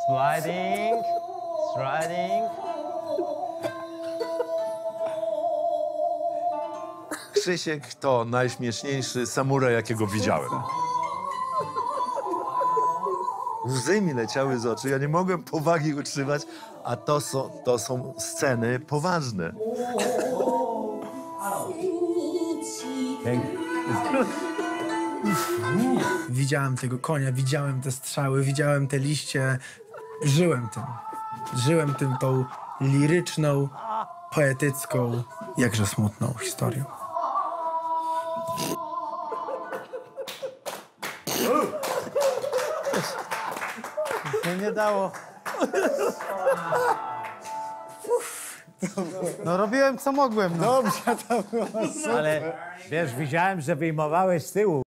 Sliding, sliding. Krzysiek to najśmieszniejszy samuraj, jakiego widziałem. Łzy mi leciały z oczu, ja nie mogłem powagi utrzymać, a to są sceny poważne. Widziałem tego konia, widziałem te strzały, widziałem te liście. Żyłem tym. Żyłem tym tą liryczną, poetycką, jakże smutną historią. Się nie dało. No robiłem co mogłem. No. Dobrze to było. Ale wiesz, widziałem, że wyjmowałeś z tyłu.